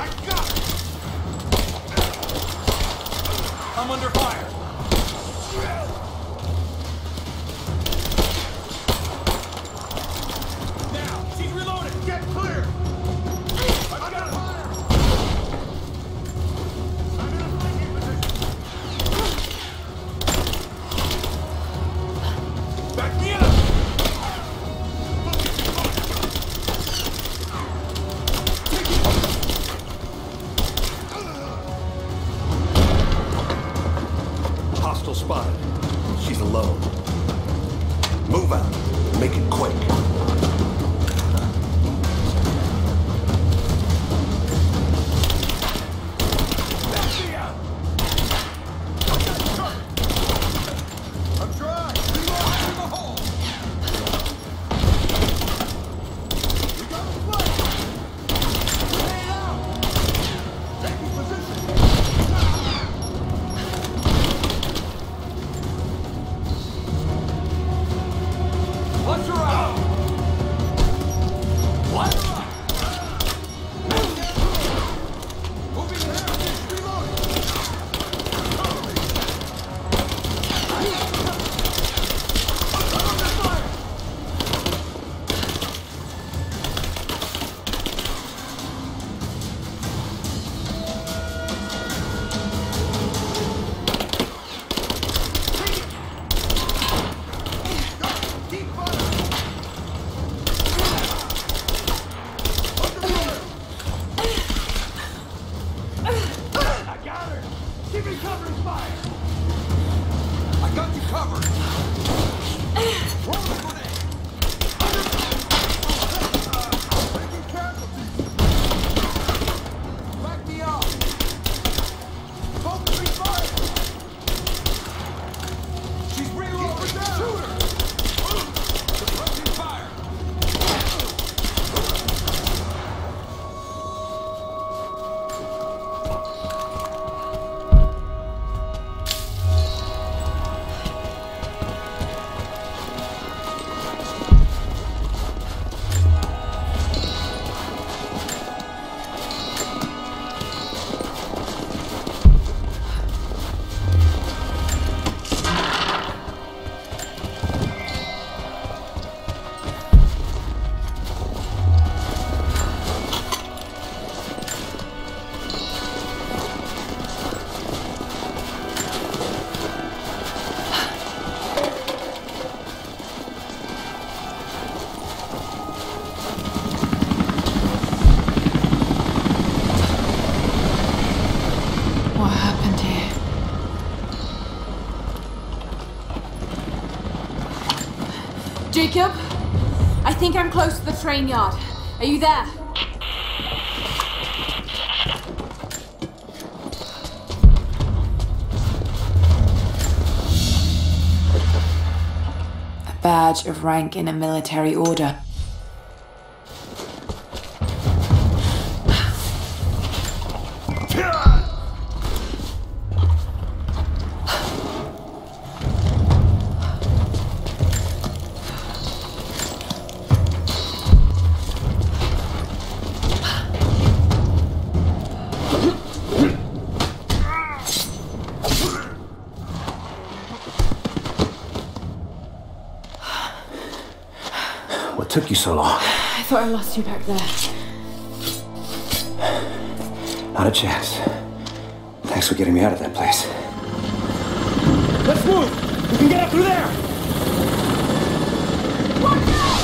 I'm under fire. Now, she's reloading. Get clear. I've got fire. I'm in a flanking position. Back me up. Hostile spotted. She's alone. Move out. Make it quick. I'm trying. Reload through the hole. We got a flank. Grenade out. Taking position. Watch her out! What? Moving there! Reloading! Cover me! I'm under fire! Keep fire! I got her! Give me covering fire! I got you covered! Roll the grenade! Taking casualties! Back me up! Focusing fire! She's reloading! Shoot her! Suppressing fire! What happened here? Jacob? I think I'm close to the train yard. Are you there? A badge of rank in a military order. What took you so long? I thought I lost you back there. Not a chance. Thanks for getting me out of that place. Let's move! We can get up through there! Watch out!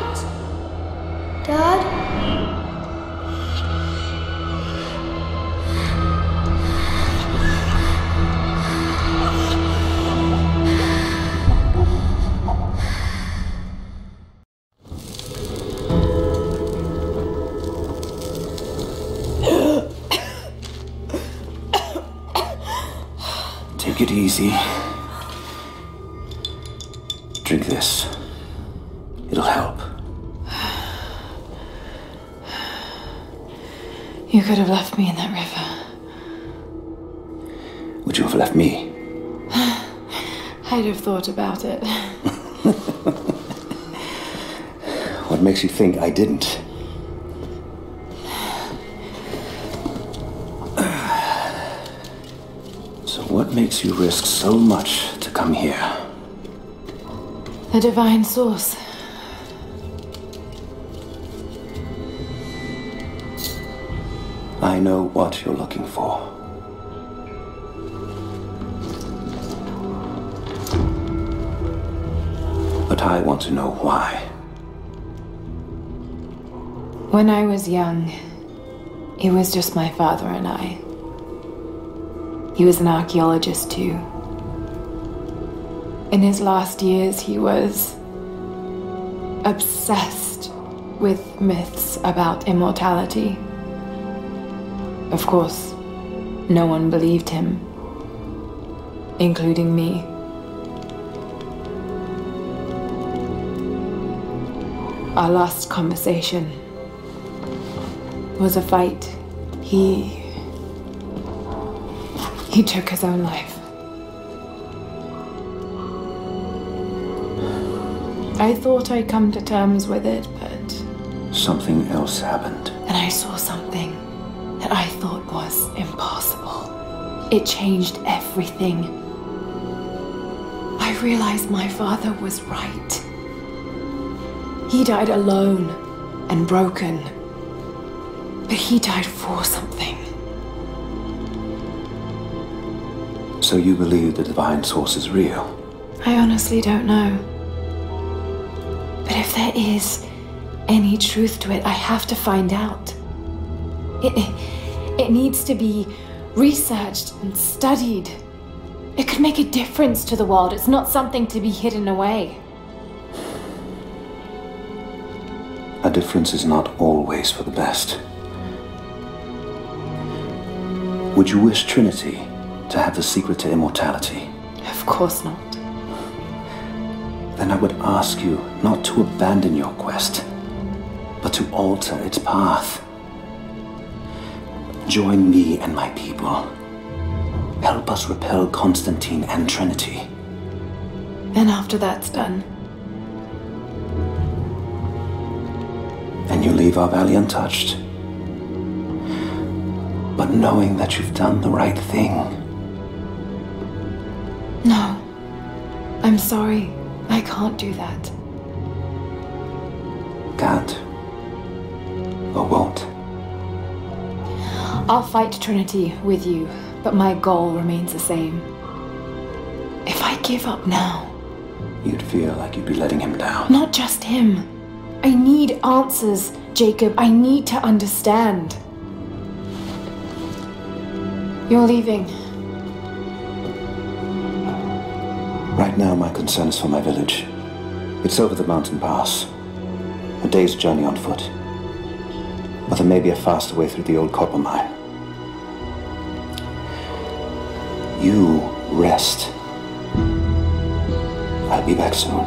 out! Dad? Take it easy. Drink this. It'll help. You could have left me in that river. Would you have left me? I'd have thought about it. What makes you think I didn't? So what makes you risk so much to come here? The divine source. I know what you're looking for. But I want to know why. When I was young, it was just my father and I. He was an archaeologist too. In his last years, he was obsessed with myths about immortality. Of course, no one believed him, including me. Our last conversation was a fight. He took his own life. I thought I'd come to terms with it, but... Something else happened. And I saw something that I thought was impossible. It changed everything. I realized my father was right. He died alone and broken. But he died for something. So you believe the divine source is real? I honestly don't know. But if there is any truth to it, I have to find out. It needs to be researched and studied. It could make a difference to the world. It's not something to be hidden away. A difference is not always for the best. Would you wish Trinity to have the secret to immortality? Of course not. Then I would ask you not to abandon your quest, but to alter its path. Join me and my people. Help us repel Constantine and Trinity. And after that's done? And you leave our valley untouched. But knowing that you've done the right thing. No. I'm sorry. I can't do that. Can't. Or won't. I'll fight Trinity with you, but my goal remains the same. If I give up now... You'd feel like you'd be letting him down. Not just him. I need answers, Jacob. I need to understand. You're leaving. Right now, my concern is for my village. It's over the mountain pass. A day's journey on foot. But there may be a faster way through the old copper mine. You rest. I'll be back soon.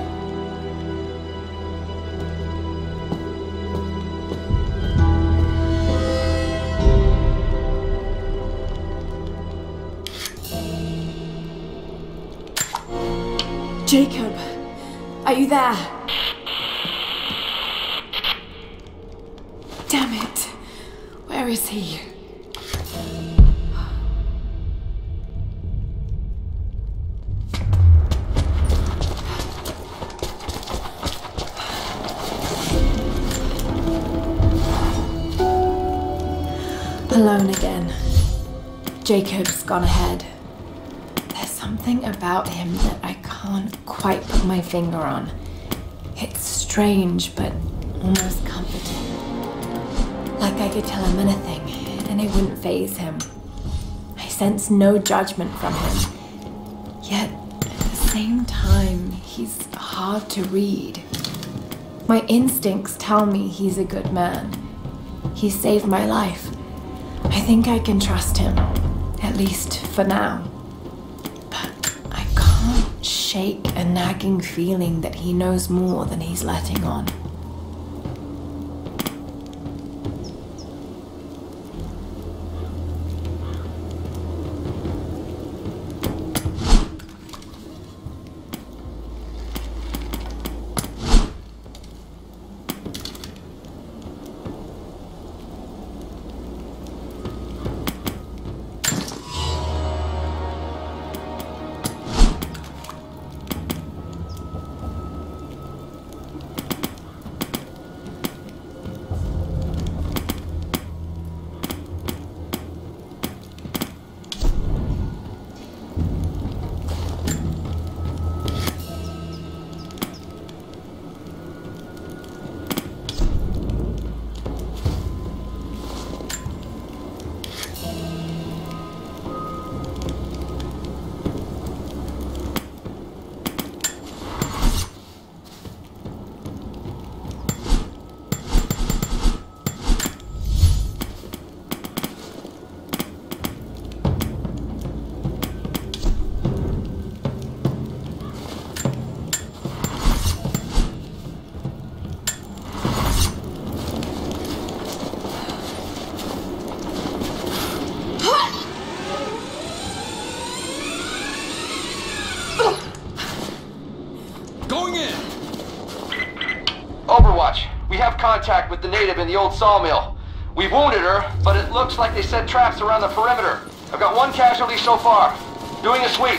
Jacob, are you there? Damn it. Where is he? Alone again. Jacob's gone ahead. There's something about him that I can't quite put my finger on. It's strange, but almost comforting. Like I could tell him anything, and it wouldn't faze him. I sense no judgment from him. Yet, at the same time, he's hard to read. My instincts tell me he's a good man. He saved my life. I think I can trust him, at least for now. But I can't shake a nagging feeling that he knows more than he's letting on. Overwatch, we have contact with the native in the old sawmill. We've wounded her, but it looks like they set traps around the perimeter. I've got one casualty so far. Doing a sweep.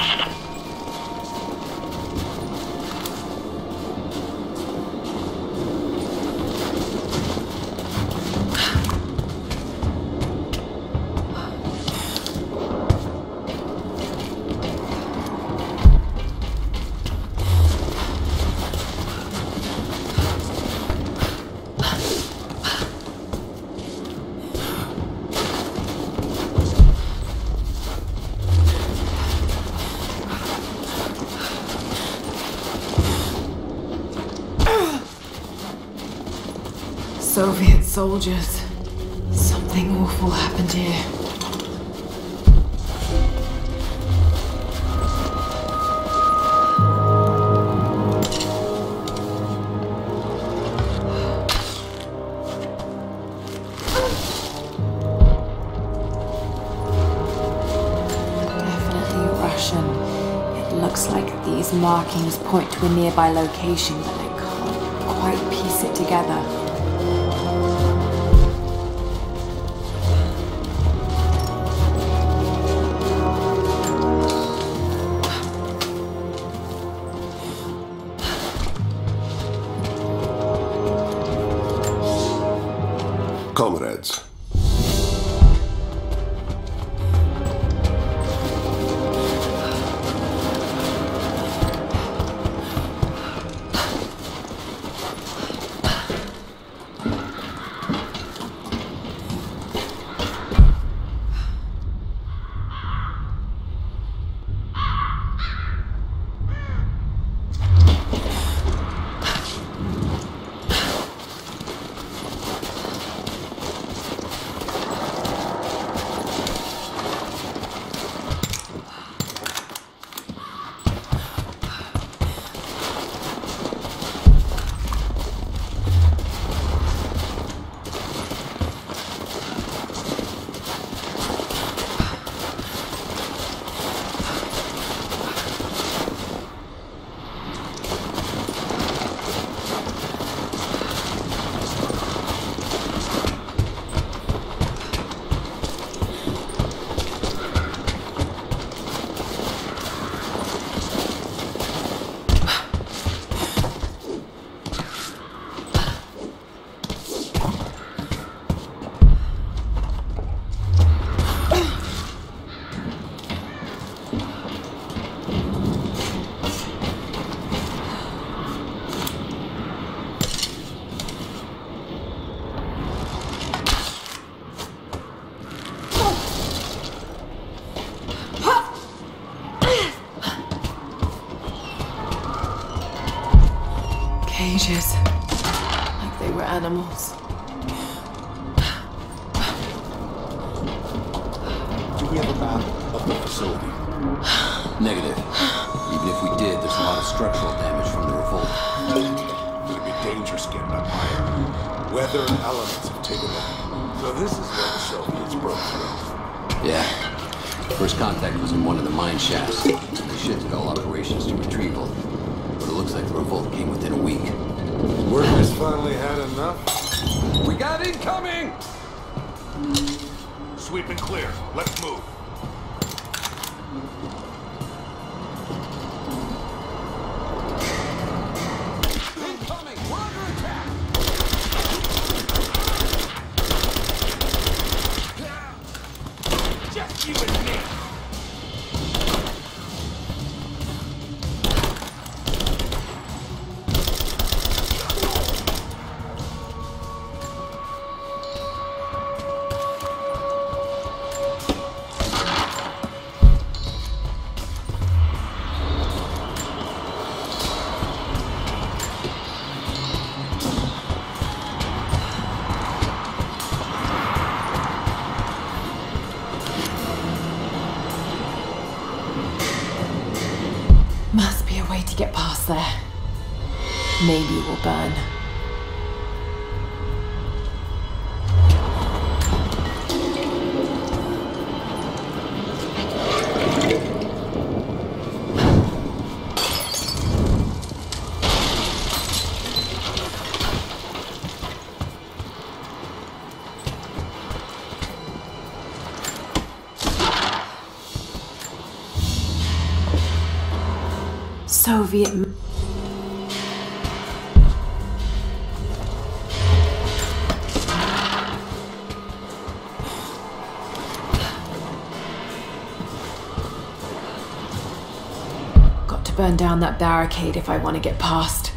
Soviet soldiers. Something awful happened here. Definitely Russian. It looks like these markings point to a nearby location, but I can't quite piece it together. Comrades. creatures. Like they were animals. Do we have a map of the facility? Negative. Even if we did, there's a lot of structural damage from the revolt. It'd be dangerous getting up higher. Weather and elements have taken over. So this is where the Soviets broke through. Yeah. First contact was in one of the mine shafts. They shifted all operations to retrieval. But it looks like the revolt came within a week. Workers finally had enough. We got incoming! Sweep and clear. Let's move. Incoming! We're under attack! Just you and me! Must be a way to get past there. Maybe we'll burn. Soviet. Got to burn down that barricade if I want to get past.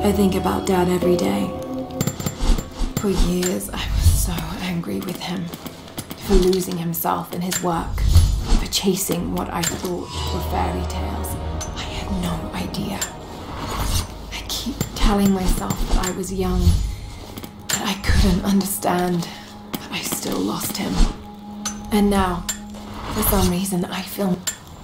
I think about Dad every day. For years, I was so angry with him. For losing himself in his work. For chasing what I thought were fairy tales. I had no idea. I keep telling myself that I was young, that I couldn't understand, but I still lost him. And now, for some reason, I feel...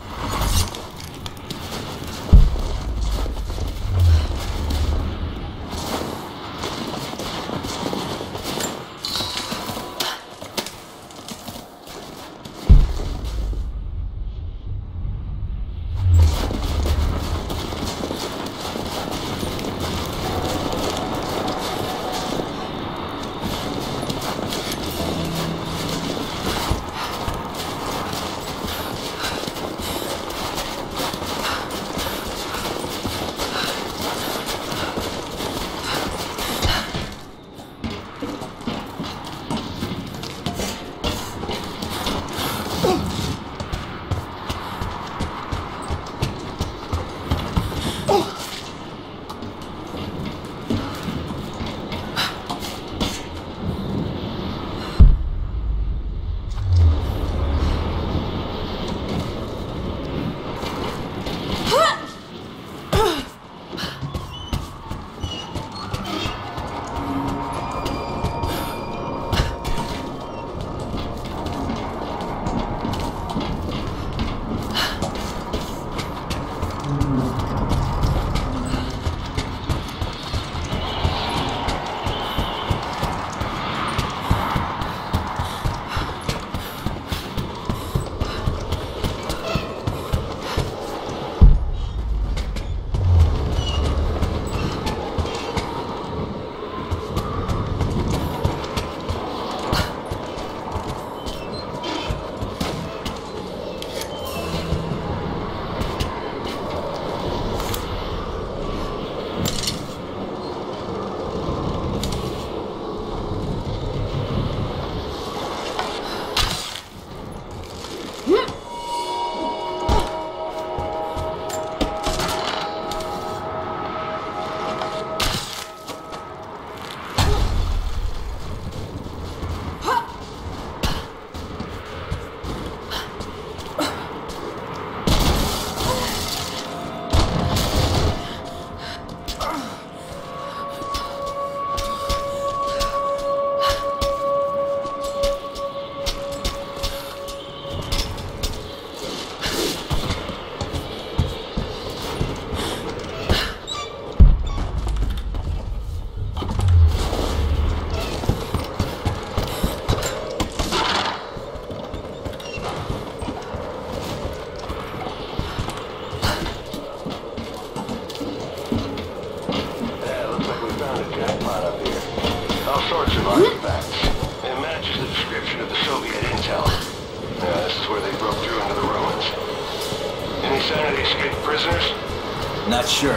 Not sure.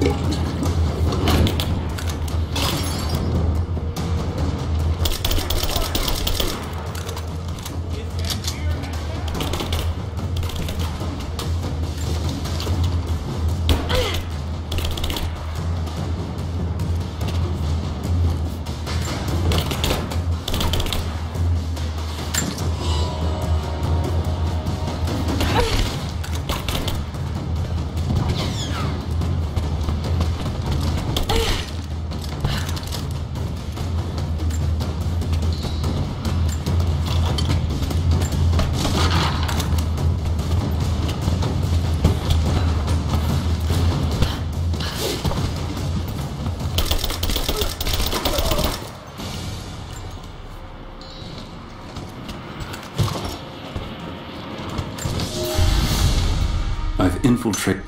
I've infiltrated.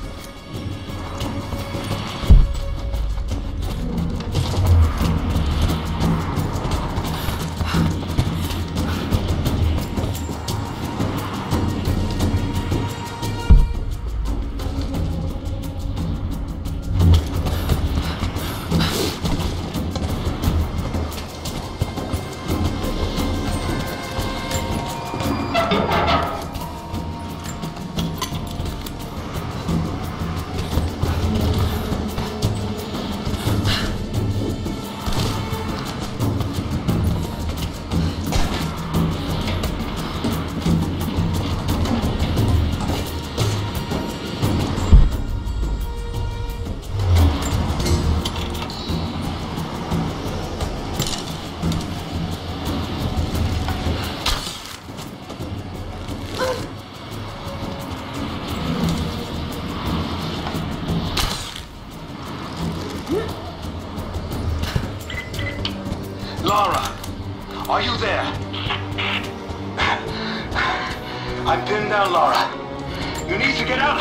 Lara, are you there? I'm pinned down, Lara. You need to get out.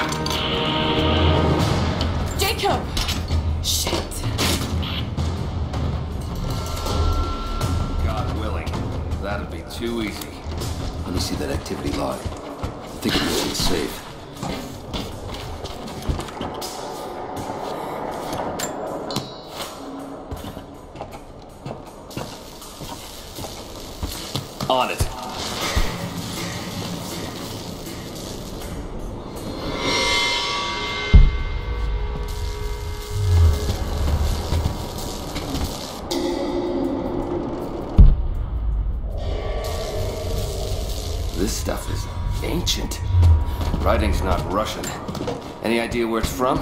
Jacob! Shit. God willing, that'd be too easy. Let me see that activity log. I think it was in the safe. On it. This stuff is ancient. Writing's not Russian. Any idea where it's from?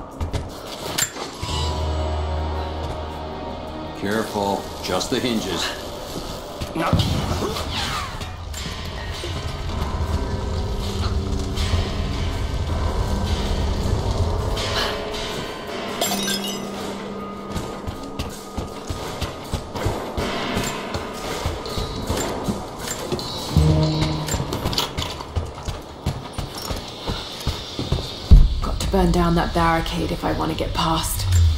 Careful, just the hinges. No. Got to burn down that barricade if I want to get past.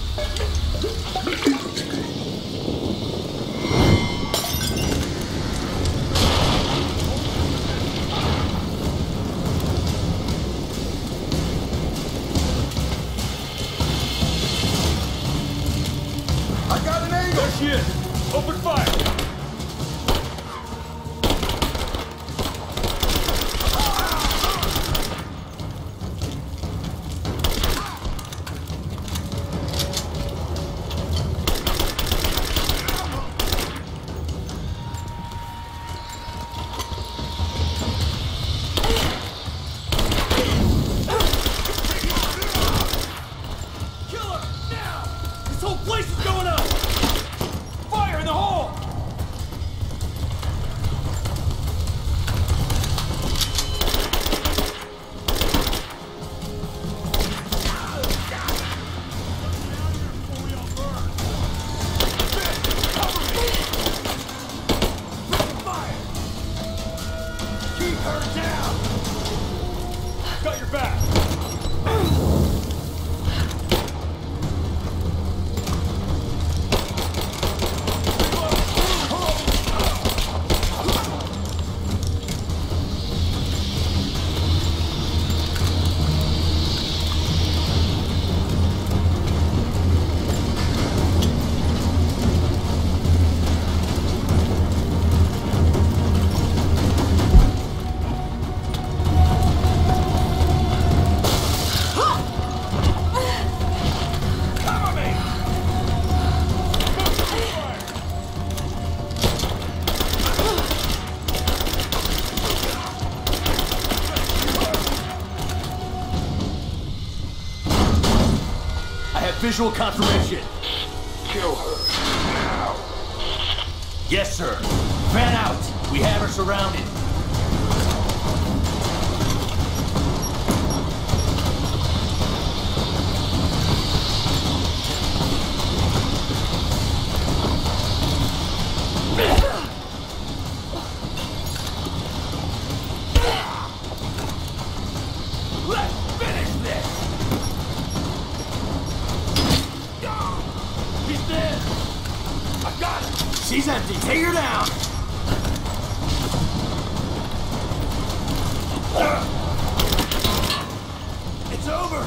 Open fire! visual confirmation. Kill her. Now. Yes, sir. Fan out. We have her surrounded. Let's finish this! He's dead! I got her! She's empty! Take her down! It's over!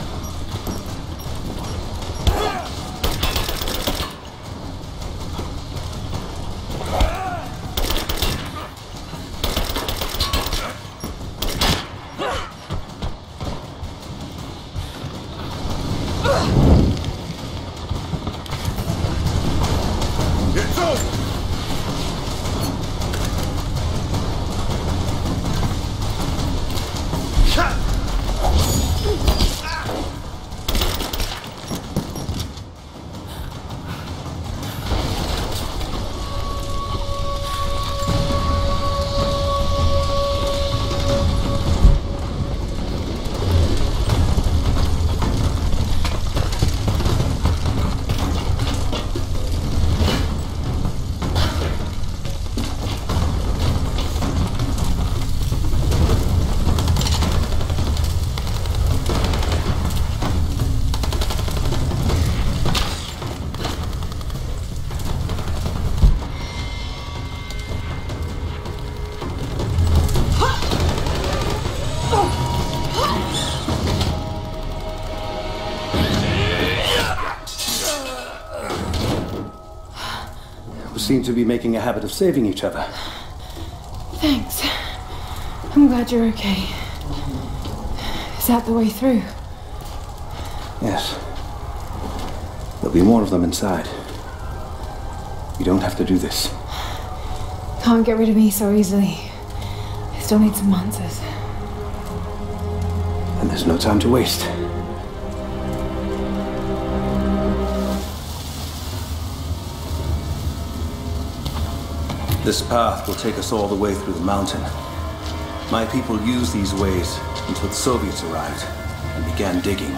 It's over! We seem to be making a habit of saving each other. Thanks. I'm glad you're okay. Is that the way through? Yes. There'll be more of them inside. You don't have to do this. Can't get rid of me so easily. I still need some answers. And there's no time to waste. This path will take us all the way through the mountain. My people used these ways until the Soviets arrived and began digging.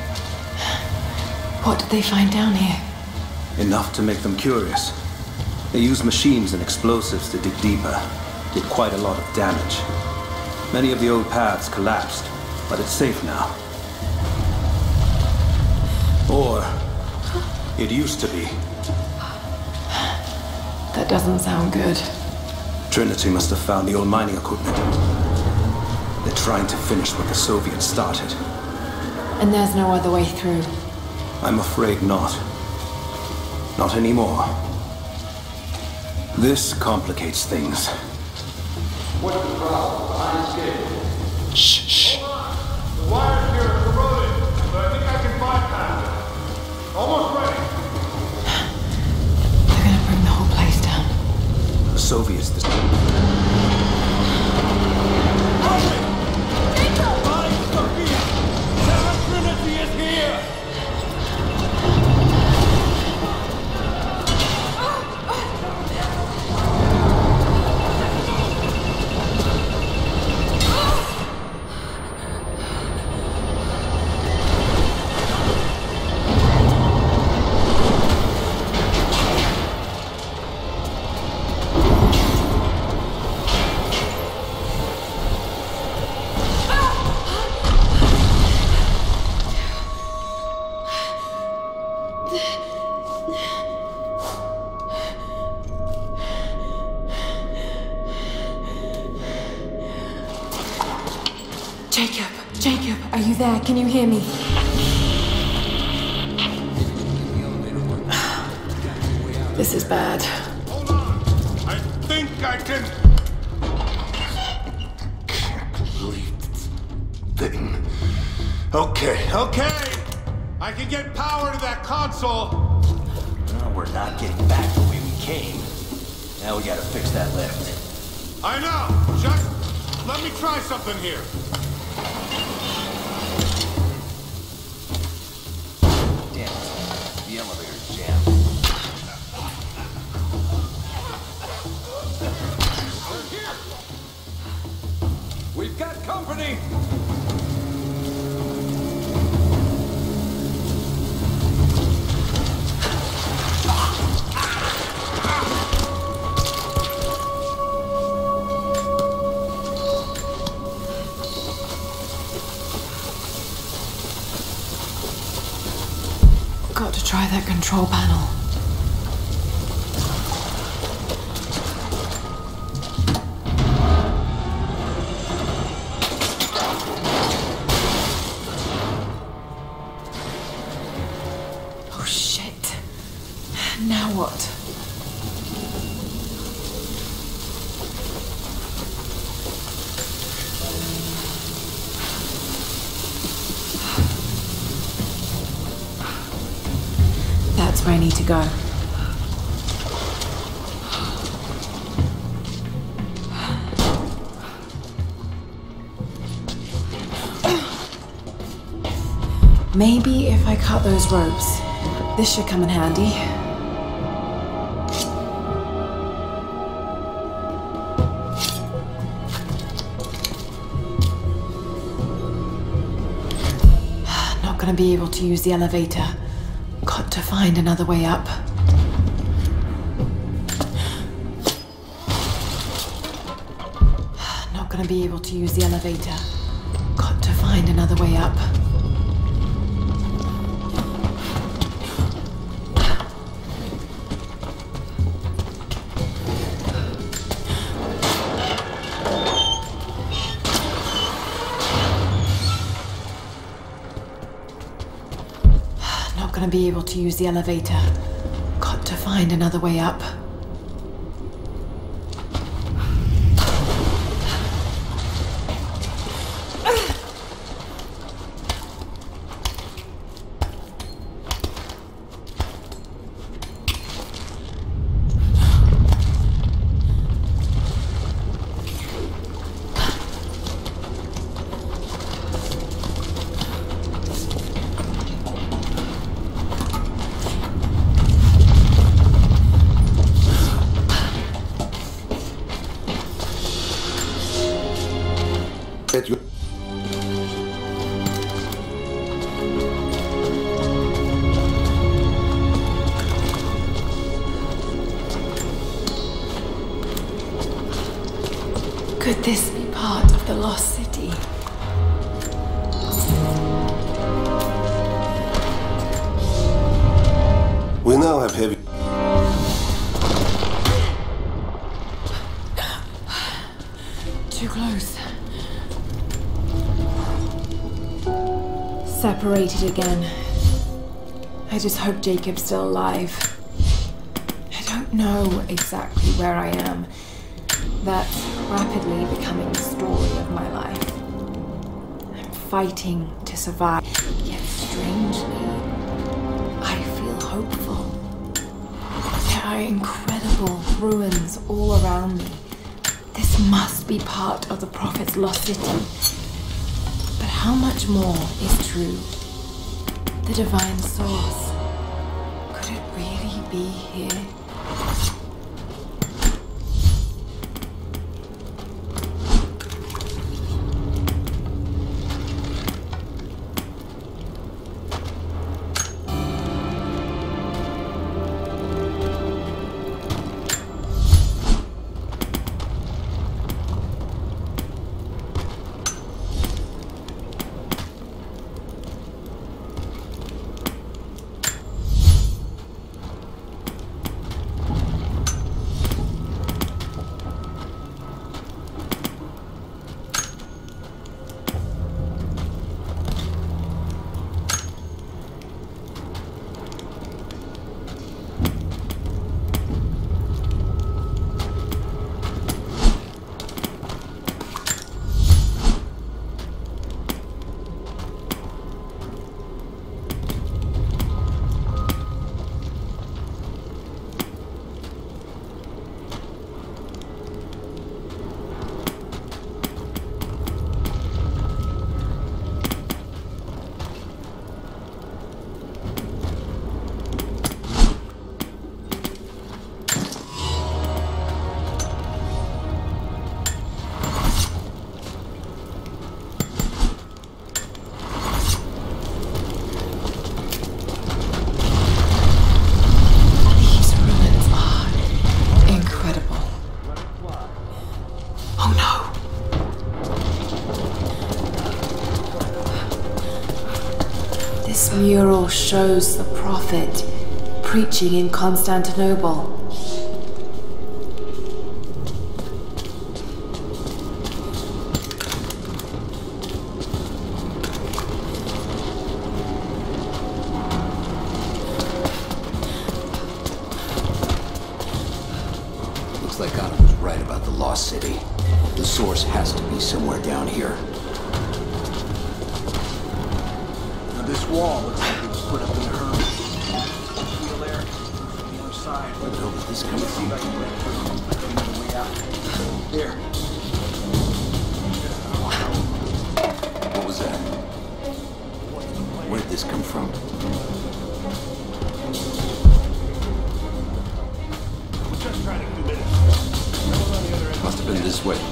What did they find down here? Enough to make them curious. They used machines and explosives to dig deeper. Did quite a lot of damage. Many of the old paths collapsed, but it's safe now. Or it used to be. That doesn't sound good. Trinity must have found the old mining equipment. They're trying to finish what the Soviets started. And there's no other way through. I'm afraid not. Not anymore. This complicates things. What's the problem? Behind schedule. Shh. Hold on. The wires here are corroded, but I think I can bypass it. Almost ready. They're gonna bring the whole place down. The Soviets... Trinity is here! Jacob, are you there? Can you hear me? This is bad. Hold on. I think I can... Can't believe this thing. Okay. I can get power to that console. No, we're not getting back the way we came. Now we gotta fix that lift. I know. Just let me try something here. Damn it. Got to try that control panel. Oh shit. Now what? That's where I need to go. Maybe if I cut those ropes, this should come in handy. Not gonna be able to use the elevator. Got to find another way up. Not gonna be able to use the elevator. Got to find another way up. Not gonna be able to use the elevator. Got to find another way up. At your... Could this be part of the Lost City? We now have heavy... Too close. Separated again. I just hope Jacob's still alive. I don't know exactly where I am. That's rapidly becoming the story of my life. I'm fighting to survive, yet strangely, I feel hopeful. There are incredible ruins all around me. This must be part of the Prophet's lost city. But how much more is true? The divine source. Could it really be here? symbol shows the prophet preaching in Constantinople. Looks like Otto was right about the Lost City. The source has to be somewhere down here. Now this wall looks like it was put up in a hurry. Feel there? On the other side. Where the hell did this come See from? if I can break through. Another way out. There. What was that? Where did this come from? We're just trying to commit it. Must have been this way.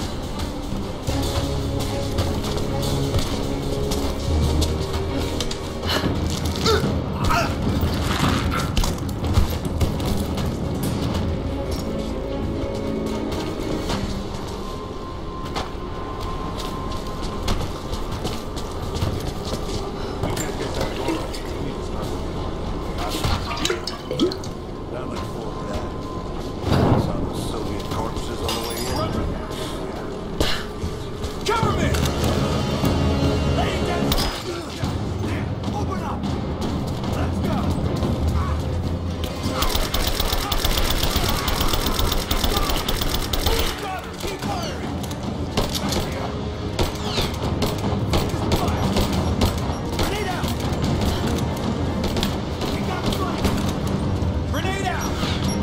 Not much for that. Saw those Soviet corpses on the way in. Cover me! Lay down! Open up! Let's go! Got her! Keep firing! Grenade out! We got the flank! Grenade out!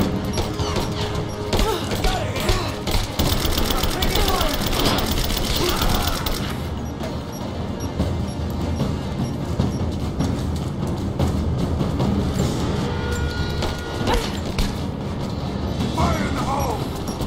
I got it here! Taking fire! Fire in the hole!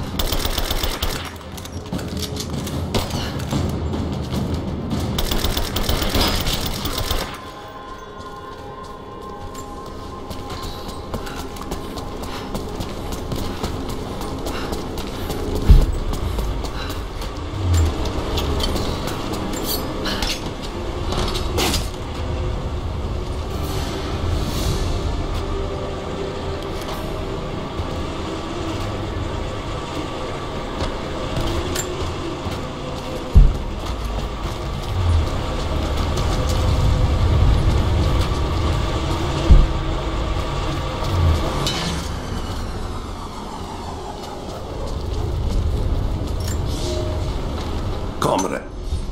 Comrade.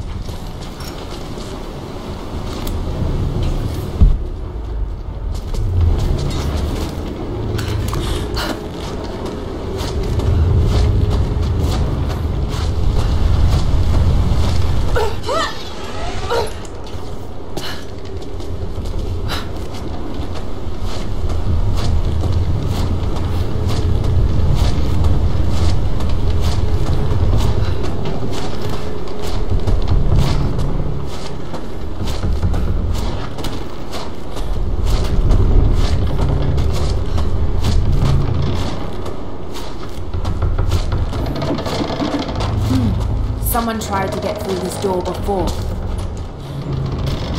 Someone tried to get through this door before.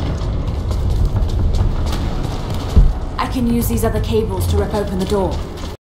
I can use these other cables to rip open the door.